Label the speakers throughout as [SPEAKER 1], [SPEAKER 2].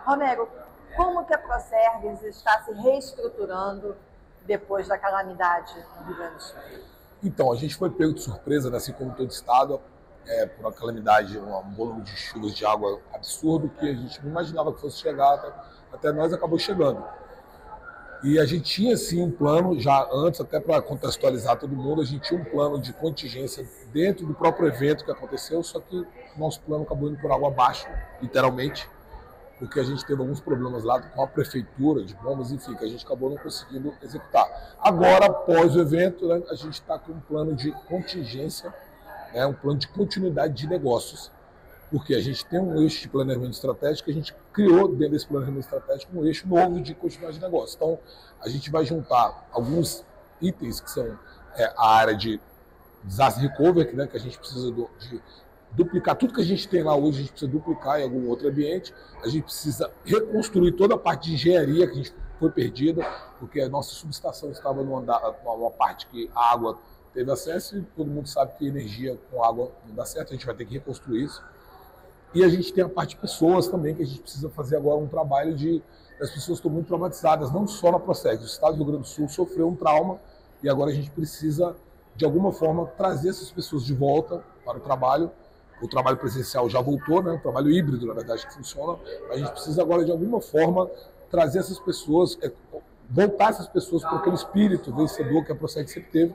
[SPEAKER 1] Romero, como que a Procergs está se reestruturando depois da calamidade no Rio Grande do Sul?
[SPEAKER 2] Então, a gente foi pego de surpresa, né, assim como todo estado, por uma calamidade, um volume de chuvas de água absurdo que a gente não imaginava que fosse chegar, até nós acabou chegando. E a gente tinha, sim, um plano, já antes, até para contextualizar todo mundo, a gente tinha um plano de contingência dentro do próprio evento que aconteceu, só que nosso plano acabou indo por água abaixo, literalmente, porque a gente teve alguns problemas lá com a prefeitura, de bombas, enfim, que a gente acabou não conseguindo executar. Agora, após o evento, né, a gente está com um plano de contingência, né, um plano de continuidade de negócios, porque a gente tem um eixo de planejamento estratégico, a gente criou dentro desse planejamento estratégico um eixo novo de continuidade de negócio. Então, a gente vai juntar alguns itens que são a área de disaster recovery, né, que a gente precisa de duplicar tudo que a gente tem lá hoje, a gente precisa duplicar em algum outro ambiente, a gente precisa reconstruir toda a parte de engenharia que a gente foi perdida, porque a nossa subestação estava numa parte que a água teve acesso e todo mundo sabe que energia com água não dá certo, a gente vai ter que reconstruir isso. E a gente tem a parte de pessoas também, que a gente precisa fazer agora um trabalho as pessoas estão muito traumatizadas, não só na Procergs. O estado do Rio Grande do Sul sofreu um trauma e agora a gente precisa, de alguma forma, trazer essas pessoas de volta para o trabalho. O trabalho presencial já voltou, né? O trabalho híbrido, na verdade, que funciona. A gente precisa agora, de alguma forma, trazer essas pessoas, voltar essas pessoas para aquele espírito vencedor que a Procergs sempre teve,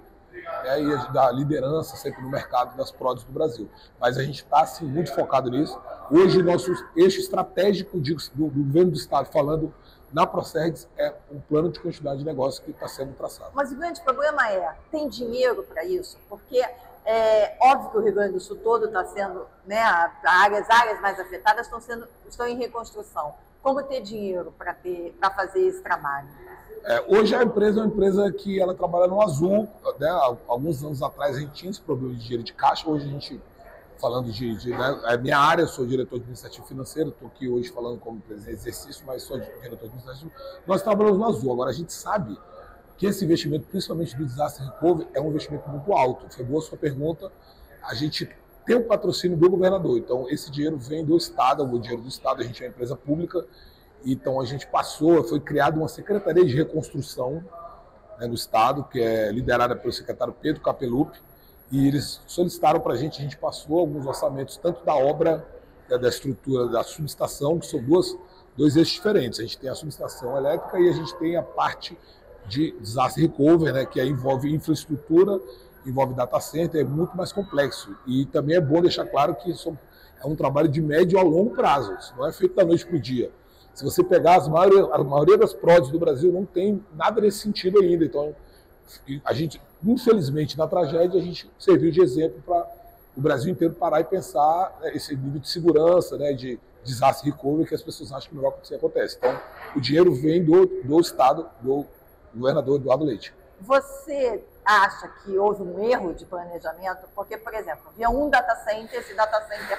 [SPEAKER 2] e da liderança sempre no mercado das PRODs do Brasil. Mas a gente está assim, muito focado nisso. Hoje, nosso eixo estratégico do governo do Estado, falando na Procergs, é um plano de continuidade de negócio que está sendo traçado.
[SPEAKER 1] Mas o grande problema tem dinheiro para isso? Porque é óbvio que o Rio Grande do Sul todo está sendo, né, as áreas mais afetadas estão em reconstrução. Como ter dinheiro para fazer esse trabalho?
[SPEAKER 2] Hoje a empresa é uma empresa que ela trabalha no azul, né? Alguns anos atrás a gente tinha esse problema de dinheiro de caixa, hoje a gente, falando né, minha área, eu sou diretor administrativo financeiro, estou aqui hoje falando como exercício, mas sou diretor administrativo, nós trabalhamos no azul. Agora a gente sabe que esse investimento, principalmente do Disaster Recovery, é um investimento muito alto. Foi boa a sua pergunta, a gente tem o patrocínio do governador, então esse dinheiro vem do Estado, o dinheiro do Estado, a gente é uma empresa pública. Então a gente foi criada uma Secretaria de Reconstrução, né, no Estado, que é liderada pelo secretário Pedro Capelupi, e eles solicitaram para a gente passou alguns orçamentos, tanto da obra, da estrutura da subestação, que são dois eixos diferentes. A gente tem a subestação elétrica e a gente tem a parte de disaster recovery, né, que aí envolve infraestrutura, envolve data center, é muito mais complexo. E também é bom deixar claro que isso é um trabalho de médio a longo prazo, isso não é feito da noite para o dia. Se você pegar a maioria das PRODs do Brasil, não tem nada nesse sentido ainda. Então, a gente, infelizmente, na tragédia, a gente serviu de exemplo para o Brasil inteiro parar e pensar esse nível de segurança, né, de disaster recovery, que as pessoas acham que não vai acontecer, acontece. Então, o dinheiro vem do Estado, do governador Eduardo Leite.
[SPEAKER 1] Você acha que houve um erro de planejamento? Porque, por exemplo, havia um data center, esse data center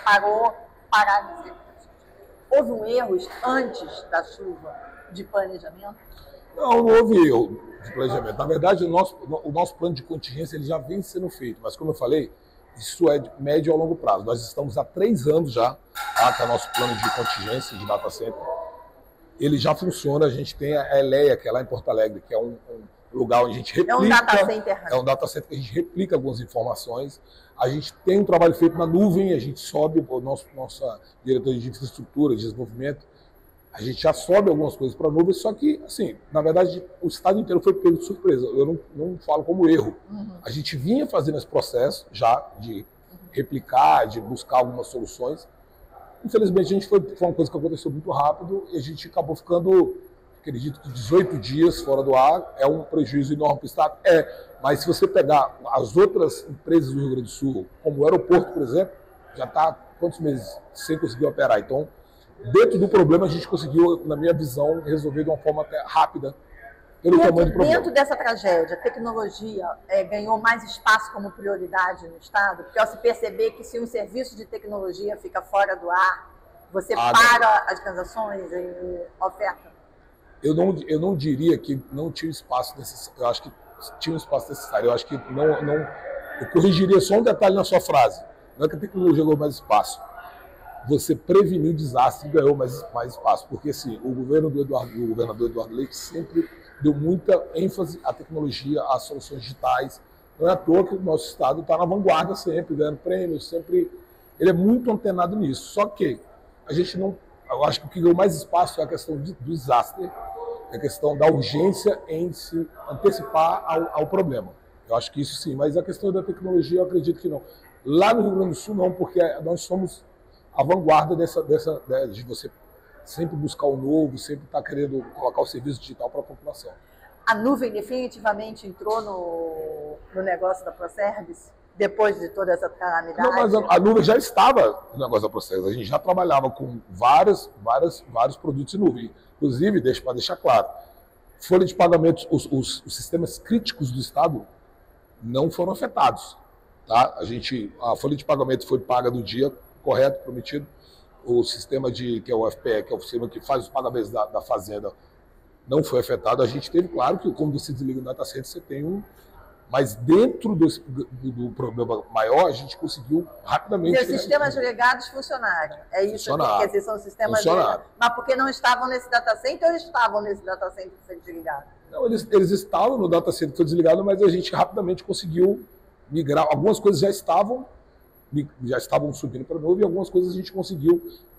[SPEAKER 1] parar de houve um erro antes da chuva de planejamento?
[SPEAKER 2] Não houve erro de planejamento. Na verdade, o nosso plano de contingência ele já vem sendo feito, mas como eu falei, isso é de médio a longo prazo. Nós estamos há 3 anos já, que é o nosso plano de contingência de data center. Ele já funciona, a gente tem a Eleia, que é lá em Porto Alegre, que é um lugar onde a gente replica...
[SPEAKER 1] É um data center.
[SPEAKER 2] É um data center que a gente replica algumas informações. A gente tem um trabalho feito na nuvem, a gente sobe, nossa diretoria de infraestrutura, de desenvolvimento, a gente já sobe algumas coisas para a nuvem, só que, assim, na verdade, o estado inteiro foi pego de surpresa. Eu não falo como erro. A gente vinha fazendo esse processo já de replicar, de buscar algumas soluções. Infelizmente, foi uma coisa que aconteceu muito rápido e a gente acabou ficando, acredito que 18 dias fora do ar. É um prejuízo enorme para o estado. Mas se você pegar as outras empresas do Rio Grande do Sul, como o aeroporto, por exemplo, já está quantos meses sem conseguir operar. Então, dentro do problema, a gente conseguiu, na minha visão, resolver de uma forma até rápida, pelo tamanho do problema.
[SPEAKER 1] Dentro dessa tragédia, a tecnologia ganhou mais espaço como prioridade no Estado? Porque ao se perceber que se um serviço de tecnologia fica fora do ar, você para as transações e oferta?
[SPEAKER 2] Eu não diria que não tinha espaço necessário. Eu acho que tinha um espaço necessário. Eu acho que eu corrigiria só um detalhe na sua frase. Não é que a tecnologia ganhou mais espaço. você prevenir o desastre e ganhou mais espaço. Porque assim, o governador Eduardo Leite sempre deu muita ênfase à tecnologia, às soluções digitais. Não é à toa que o nosso estado está na vanguarda sempre, ganhando prêmios, sempre. Ele é muito antenado nisso. Só que a gente não. Eu acho que o que ganhou mais espaço é a questão do desastre, é a questão da urgência em se antecipar ao problema. Eu acho que isso sim, mas a questão da tecnologia eu acredito que não. Lá no Rio Grande do Sul não, porque nós somos a vanguarda de você sempre buscar o novo, sempre estar querendo colocar o serviço digital para a população.
[SPEAKER 1] A nuvem definitivamente entrou no negócio da Procerves, depois de toda essa calamidade?
[SPEAKER 2] Não, mas a nuvem já estava no negócio da Procerves. A gente já trabalhava com vários produtos em nuvem. Inclusive, para deixar claro, folha de pagamentos, os sistemas críticos do Estado não foram afetados. Tá? A folha de pagamento foi paga no dia correto, prometido. O sistema que é o FPE, que é o sistema que faz os pagamentos da Fazenda, não foi afetado. A gente teve, claro, que como você desliga o data center, você tem um... Mas dentro do problema maior, a gente conseguiu rapidamente...
[SPEAKER 1] Os sistemas ligados funcionaram. É isso que quer dizer, são sistemas ligados. Mas porque não estavam nesse data center ou estavam nesse data center que foi desligado?
[SPEAKER 2] Não, eles estavam no data center que foi desligado, mas a gente rapidamente conseguiu migrar. Algumas coisas já estavam subindo para a nuvem e algumas coisas a gente conseguiu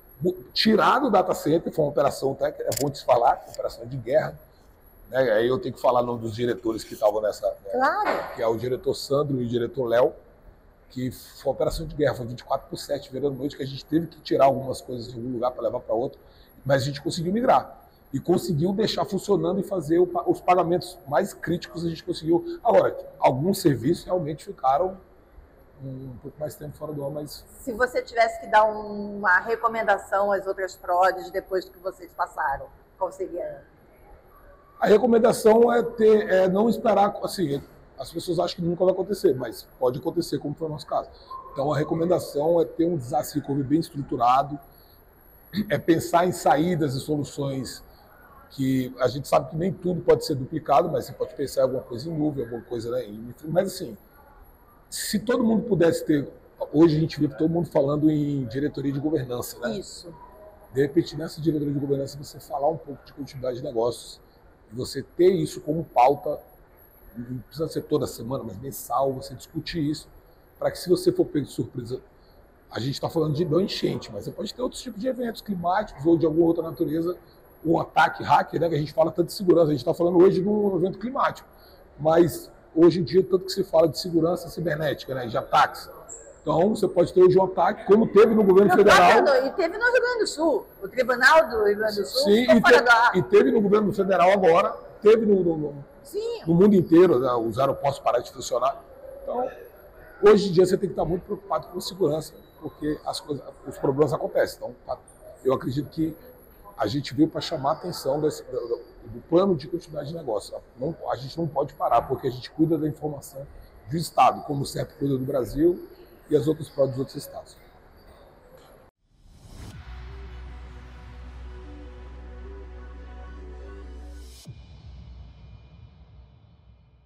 [SPEAKER 2] tirar do data center. Foi uma operação, até que é bom te falar, uma operação de guerra. Né? Aí eu tenho que falar o nome dos diretores que estavam nessa,
[SPEAKER 1] claro.
[SPEAKER 2] Que é o diretor Sandro e o diretor Léo, que foi uma operação de guerra, foi 24/7, virando noite, que a gente teve que tirar algumas coisas de algum lugar para levar para outro, mas a gente conseguiu migrar. E conseguiu deixar funcionando e fazer os pagamentos mais críticos, a gente conseguiu. Agora, alguns serviços realmente ficaram um pouco mais tempo fora do ar, mas...
[SPEAKER 1] Se você tivesse que dar uma recomendação às outras PRODs depois do que vocês passaram, qual seria?
[SPEAKER 2] A recomendação é não esperar, assim, as pessoas acham que nunca vai acontecer, mas pode acontecer, como foi o nosso caso. Então a recomendação é ter um desastre recovery bem estruturado, é pensar em saídas e soluções que a gente sabe que nem tudo pode ser duplicado, mas você pode pensar em alguma coisa em nuvem, alguma coisa, né, mas assim, se todo mundo pudesse ter, hoje a gente vê todo mundo falando em diretoria de governança, né?
[SPEAKER 1] Isso.
[SPEAKER 2] De repente, nessa diretoria de governança, você falar um pouco de continuidade de negócios, e você ter isso como pauta, não precisa ser toda semana, mas mensal, você discutir isso, para que se você for pego de surpresa, a gente está falando de não enchente, mas você pode ter outros tipos de eventos climáticos ou de alguma outra natureza, um ataque hacker, né, que a gente fala tanto de segurança, a gente está falando hoje de um evento climático, mas hoje em dia tanto que se fala de segurança cibernética, né, de ataques. Então, você pode ter hoje um ataque, como teve no governo federal.
[SPEAKER 1] E teve no Rio Grande do Sul. O Tribunal do Rio Grande do Sul
[SPEAKER 2] sim, e teve no governo federal agora, teve no mundo inteiro, né, os aeroportos pararam de funcionar. Então, hoje em dia você tem que estar muito preocupado com segurança, porque os problemas acontecem. Então, eu acredito que a gente veio para chamar a atenção do plano de continuidade de negócio. A gente não pode parar, porque a gente cuida da informação do Estado, como o CEP cuida do Brasil, e as outras PRODs dos outros estados.